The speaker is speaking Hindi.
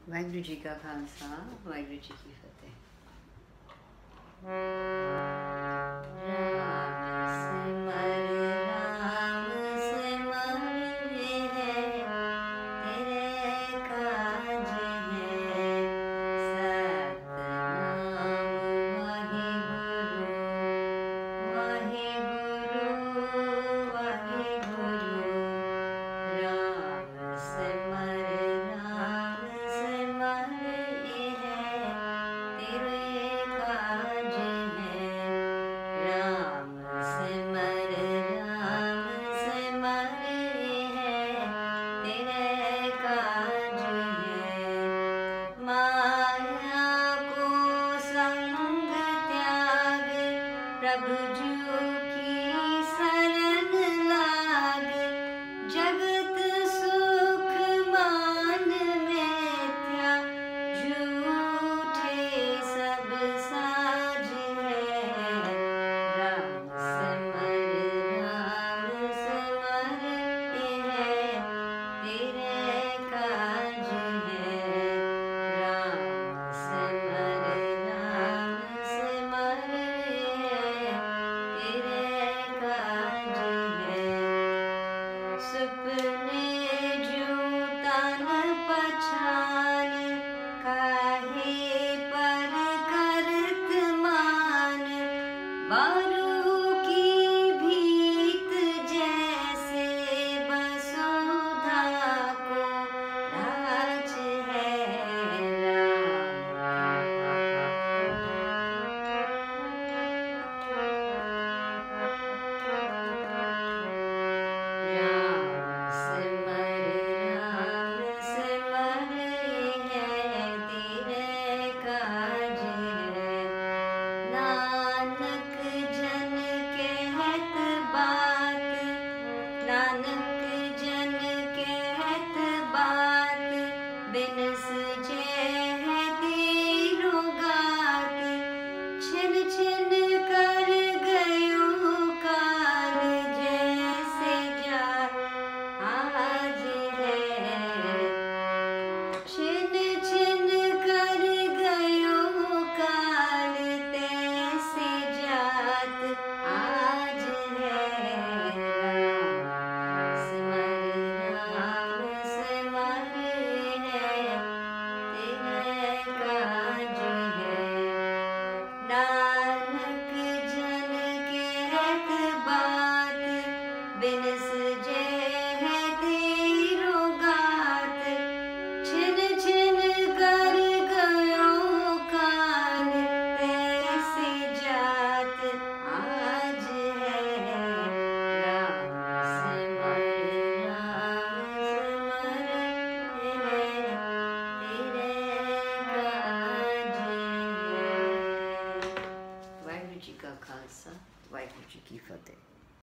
वाहिगुरू जी का खालसा, वाहिगुरू जी की फतेह। प्रभु जू की शरण लाग, जगत सुख मान मिथ्या, झूठे सब साज है। राम सिमर है, तेरे काज है। राम सिमर सुपने जो तन पछान, काहे पर करत मान। बारू की भीत जैसे वसुधा को राज है। नानक जन कहत बात, बिन सजे है तेरो गात। छिन छिन कर गयो काल, जैसे जात आज है। छिन छिन कर गयो काल, तैसे जात आज है। नानक जन कहत बात, बिन सजे है तेरो गात। छिन छिन कर गयो काल, तैसे जात आज है। राम सिमर है, तेरे काज है। वाहिगुरू जी का खालसा, वाहिगुरू जी की फतेह।